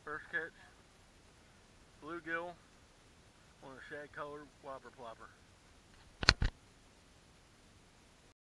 First catch, bluegill on a shad colored whopper plopper.